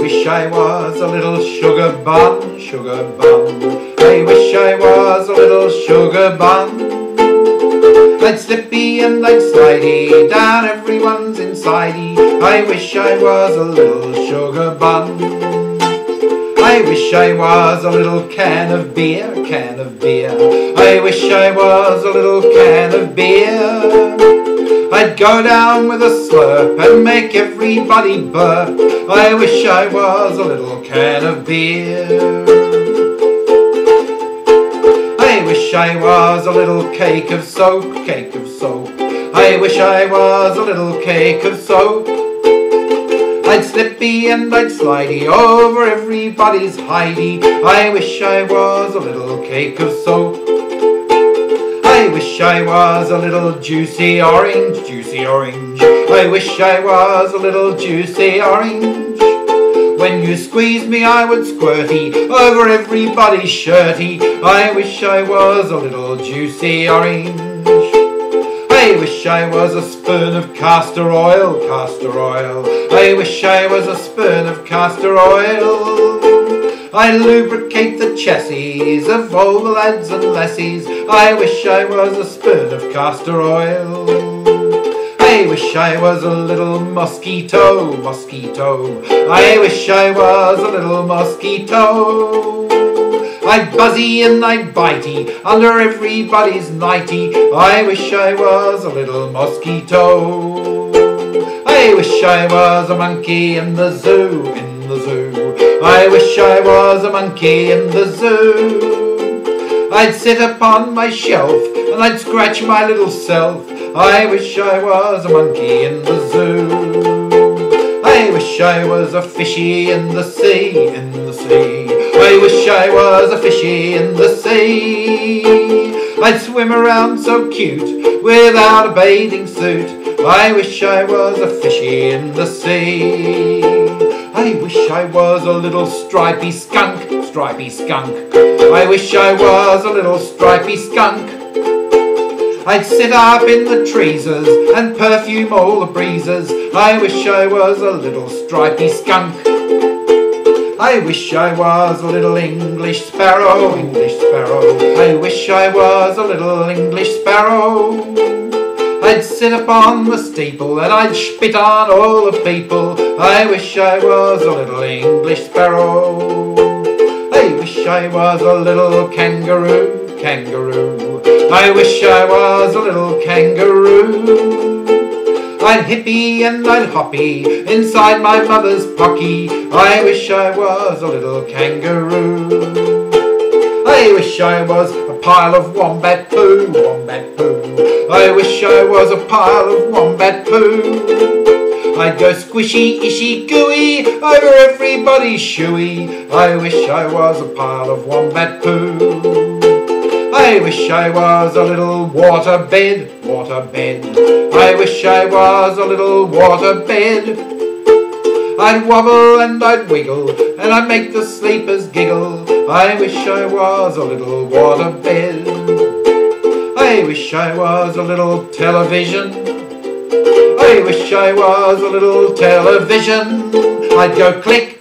wish I was a little sugar bun, sugar bun. I wish I was a little sugar bun. I'd slippy and I'd slidey down everyone's insidey. I wish I was a little sugar bun. I wish I was a little can of beer, can of beer. I wish I was a little can of beer. I'd go down with a slurp and make everybody burp. I wish I was a little can of beer. I wish I was a little cake of soap, cake of soap. I wish I was a little cake of soap. I'd slippy and I'd slidey over everybody's hidey. I wish I was a little cake of soap. I wish I was a little juicy orange, juicy orange. I wish I was a little juicy orange. When you squeezed me I would squirty over everybody's shirty. I wish I was a little juicy orange. I wish I was a spoon of castor oil, castor oil. I wish I was a spoon of castor oil. I lubricate the chassis of all the lads and lassies. I wish I was a spoon of castor oil. I wish I was a little mosquito, mosquito. I wish I was a little mosquito. I'd buzzy and I'd bitey under everybody's nighty. I wish I was a little mosquito. I wish I was a monkey in the zoo, in the zoo. I wish I was a monkey in the zoo. I'd sit upon my shelf and I'd scratch my little self. I wish I was a monkey in the zoo. I wish I was a fishy in the sea, in the sea. I wish I was a fishy in the sea. I'd swim around so cute without a bathing suit. I wish I was a fishy in the sea. I wish I was a little stripy skunk, stripy skunk. I wish I was a little stripy skunk. I'd sit up in the treeses and perfume all the breezes. I wish I was a little stripy skunk. I wish I was a little English sparrow, English sparrow. I wish I was a little English sparrow. I'd sit upon the steeple and I'd spit on all the people. I wish I was a little English sparrow. I wish I was a little kangaroo, kangaroo. I wish I was a little kangaroo. I'd hippie and I'd hoppy inside my mother's pocky. I wish I was a little kangaroo. I wish I was a pile of wombat poo, wombat poo. I wish I was a pile of wombat poo. I'd go squishy, ishy, gooey over everybody's shoey. I wish I was a pile of wombat poo. I wish I was a little waterbed, waterbed. I wish I was a little waterbed. I'd wobble and I'd wiggle and I'd make the sleepers giggle. I wish I was a little waterbed. I wish I was a little television. I wish I was a little television. I'd go click,